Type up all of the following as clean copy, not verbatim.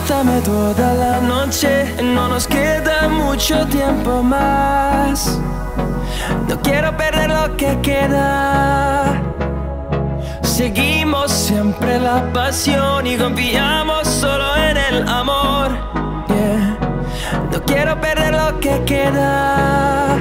abrázame toda la noche. No nos queda mucho tiempo más. No quiero perder lo que queda. Seguimos siempre la pasión y confiamos solo en el amor. Yeah. No quiero perder lo que queda.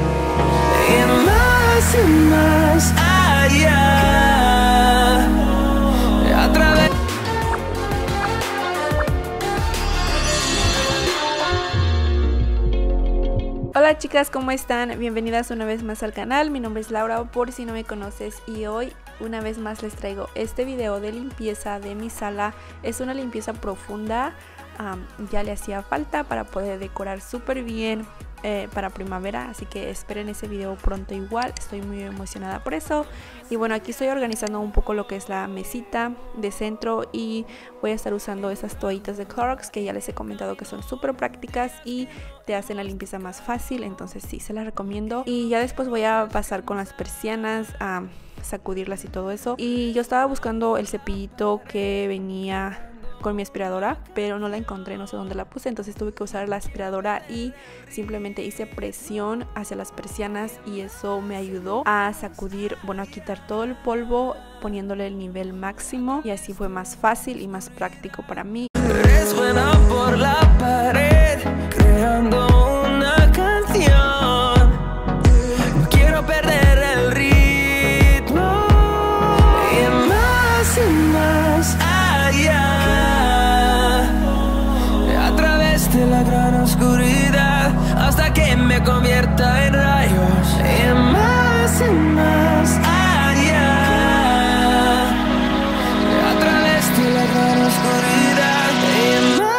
Y más allá. A través. Hola chicas, ¿cómo están? Bienvenidas una vez más al canal. Mi nombre es Laura, por si no me conoces, y hoy una vez más les traigo este video de limpieza de mi sala. Es una limpieza profunda, ya le hacía falta para poder decorar súper bien para primavera, así que esperen ese video pronto. Igual estoy muy emocionada por eso. Y bueno, aquí estoy organizando un poco lo que es la mesita de centro y voy a estar usando esas toallitas de Clorox que ya les he comentado que son súper prácticas y te hacen la limpieza más fácil, entonces sí, se las recomiendo. Y ya después voy a pasar con las persianas a sacudirlas y todo eso. Y yo estaba buscando el cepillito que venía con mi aspiradora, pero no la encontré, no sé dónde la puse, entonces tuve que usar la aspiradora y simplemente hice presión hacia las persianas y eso me ayudó a sacudir, bueno, a quitar todo el polvo poniéndole el nivel máximo, y así fue más fácil y más práctico para mí. Resuena por la pared, creando una canción. No quiero perder el ritmo. Y más allá. De la gran oscuridad hasta que me convierta en rayos. Y más allá. A través de la gran oscuridad. Y más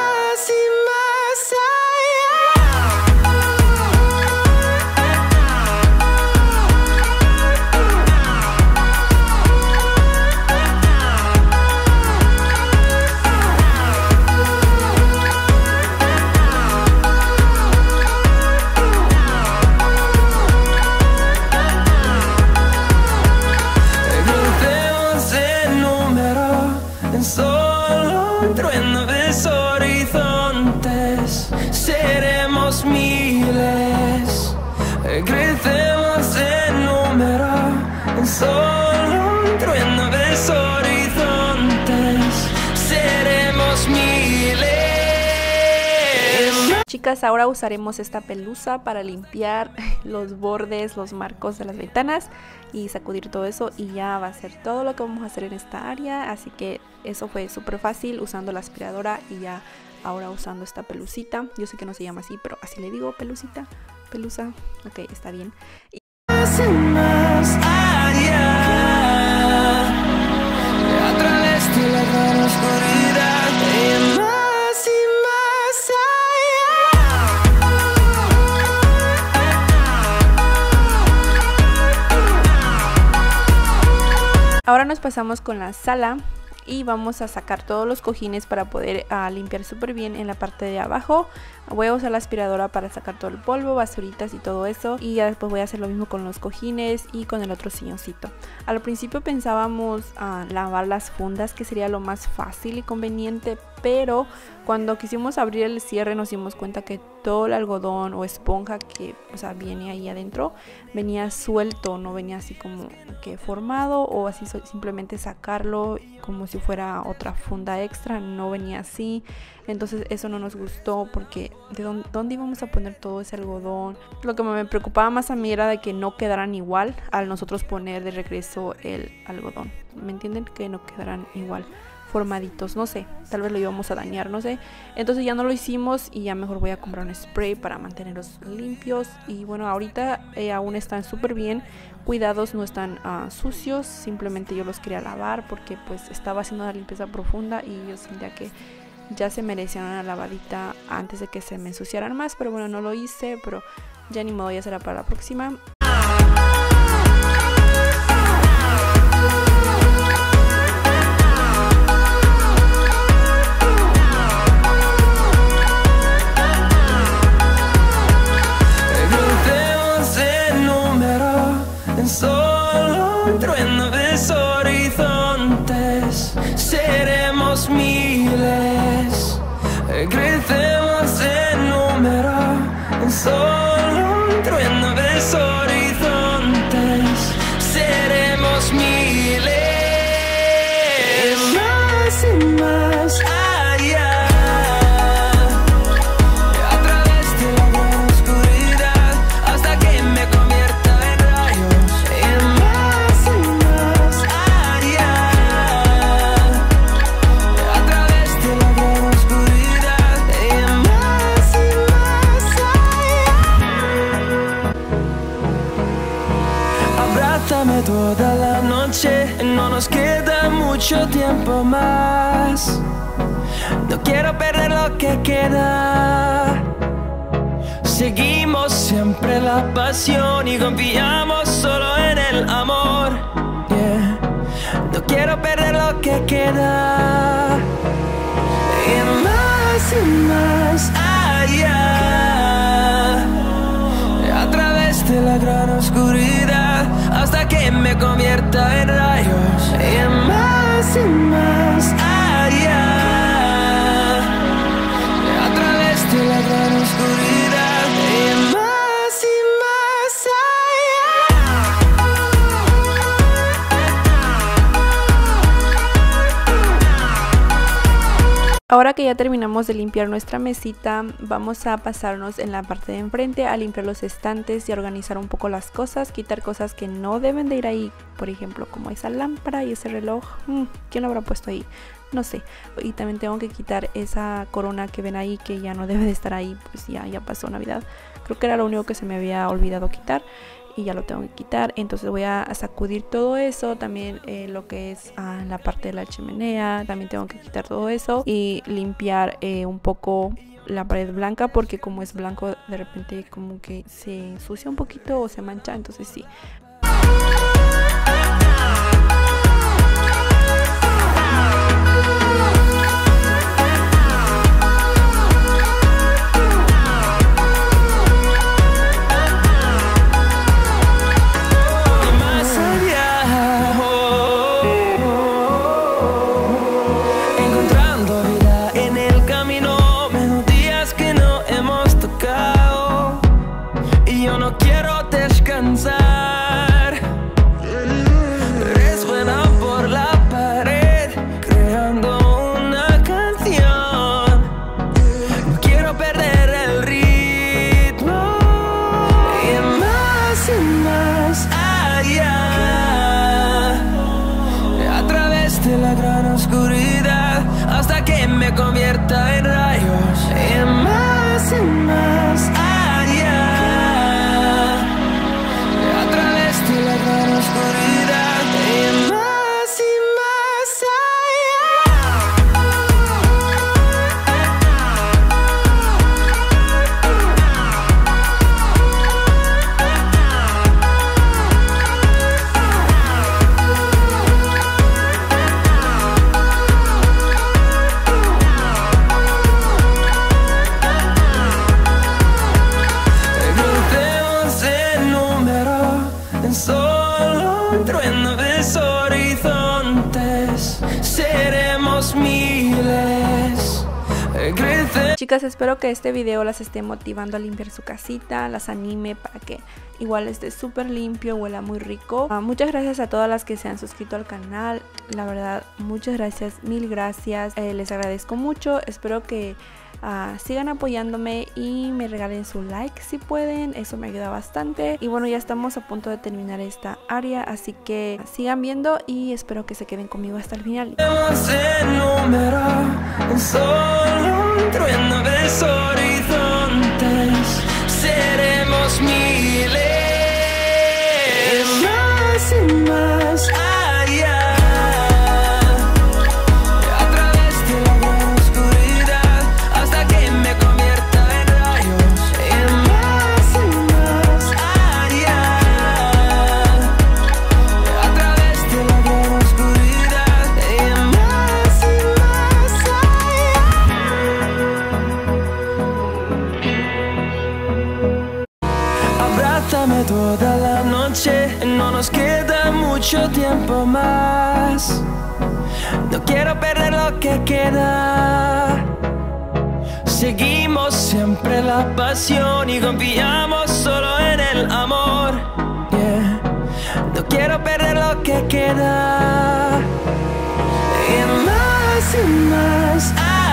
solo un trueno de horizontes, seremos miles, crecemos en número, en solo un trueno de horizontes, seremos miles. Chicas, ahora usaremos esta pelusa para limpiar los bordes, los marcos de las ventanas y sacudir todo eso, y ya va a ser todo lo que vamos a hacer en esta área. Así que eso fue súper fácil usando la aspiradora y ya ahora usando esta pelucita. Yo sé que no se llama así, pero así le digo, pelucita, pelusa, ok, está bien. Y más allá, a través de la gran oscuridad. Y más ahora nos pasamos con la sala y vamos a sacar todos los cojines para poder limpiar súper bien en la parte de abajo. Voy a usar la aspiradora para sacar todo el polvo, basuritas y todo eso, y ya después voy a hacer lo mismo con los cojines y con el otro silloncito. Al principio pensábamos lavar las fundas, que sería lo más fácil y conveniente, pero cuando quisimos abrir el cierre nos dimos cuenta que todo el algodón o esponja que, o sea, viene ahí adentro, venía suelto, no venía así como que formado o así simplemente sacarlo como si fuera otra funda extra, no venía así. Entonces eso no nos gustó porque ¿de dónde íbamos a poner todo ese algodón? Lo que me preocupaba más a mí era de que no quedaran igual al nosotros poner de regreso el algodón. ¿Me entienden? Que no quedaran igual formaditos, no sé, tal vez lo íbamos a dañar, no sé. Entonces ya no lo hicimos y ya mejor voy a comprar un spray para mantenerlos limpios. Y bueno, ahorita aún están súper bien cuidados, no están sucios, simplemente yo los quería lavar porque pues estaba haciendo una limpieza profunda y yo sentía que ya se merecían una lavadita antes de que se me ensuciaran más, pero bueno, no lo hice, pero ya ni modo, ya será para la próxima. Solo un trueno de horizontes, seremos miles, mucho tiempo más. No quiero perder lo que queda. Seguimos siempre la pasión y confiamos solo en el amor. Yeah. No quiero perder lo que queda. Y más allá, a través de la gran oscuridad, hasta que me convierta en rayos. Y más allá, a través de la gran oscuridad. Y más allá. Ahora que ya terminamos de limpiar nuestra mesita, vamos a pasarnos en la parte de enfrente a limpiar los estantes y a organizar un poco las cosas, quitar cosas que no deben de ir ahí, por ejemplo como esa lámpara y ese reloj. ¿Quién lo habrá puesto ahí? No sé. Y también tengo que quitar esa corona que ven ahí, que ya no debe de estar ahí, pues ya pasó Navidad. Creo que era lo único que se me había olvidado quitar y ya lo tengo que quitar. Entonces voy a sacudir todo eso, también lo que es la parte de la chimenea, también tengo que quitar todo eso y limpiar un poco la pared blanca, porque como es blanco de repente como que se ensucia un poquito o se mancha, entonces sí. Convierta en rayos. Y más allá, a través de la gran oscuridad. Y más Chicas, espero que este video las esté motivando a limpiar su casita, las anime para que igual esté súper limpio, huela muy rico. Muchas gracias a todas las que se han suscrito al canal, la verdad, muchas gracias, mil gracias, les agradezco mucho. Espero que sigan apoyándome y me regalen su like si pueden, eso me ayuda bastante. Y bueno, ya estamos a punto de terminar esta área, así que sigan viendo y espero que se queden conmigo hasta el final. Seremos miles, más y más allá, a través de la gran oscuridad, hasta que me convierta en rayos. Y más allá, a través de la gran oscuridad. Y más allá. Abrázame toda la noche, no nos queda mucho tiempo más. No quiero perder lo que queda. Seguimos siempre la pasión y confiamos solo en el amor. Yeah. No quiero perder lo que queda. Y más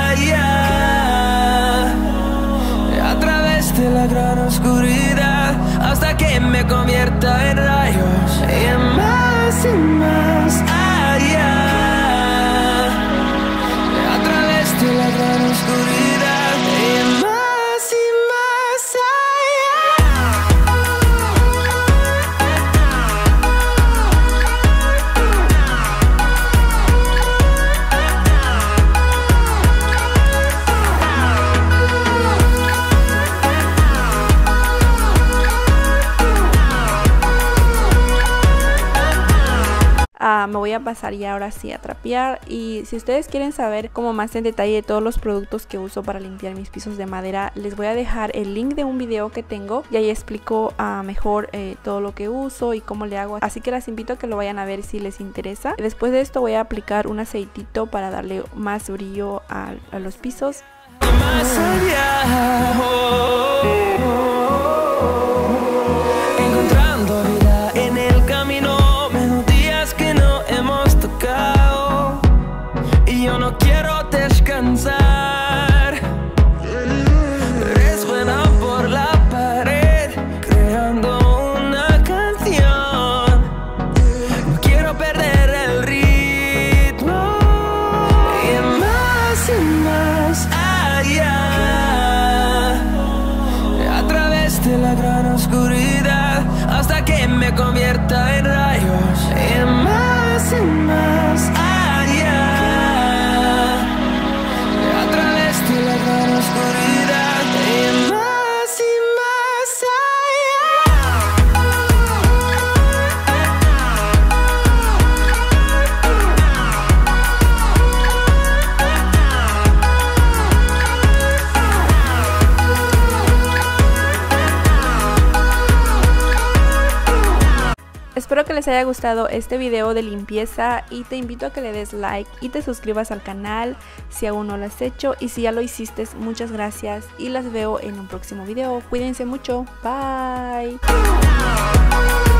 allá, a través de la gran oscuridad, hasta que me convierta en rayos. Y más allá, a través de la gran oscuridad. Y más allá. me voy a pasar ya ahora sí a trapear. Y si ustedes quieren saber como más en detalle todos los productos que uso para limpiar mis pisos de madera, les voy a dejar el link de un video que tengo y ahí explico mejor todo lo que uso y cómo le hago, así que las invito a que lo vayan a ver si les interesa. Después de esto voy a aplicar un aceitito para darle más brillo a los pisos. Más allá, encontrando vida en el camino, melodías que no hemos tocado y yo no quiero descansar. Resuena por la pared creando una canción. No quiero perder el ritmo y más allá, a través de la gran oscuridad, hasta que me convierta en rayos. Y más allá, a través de la gran oscuridad, y más Espero que les haya gustado este video de limpieza y te invito a que le des like y te suscribas al canal si aún no lo has hecho, y si ya lo hiciste, muchas gracias y las veo en un próximo video. Cuídense mucho, bye.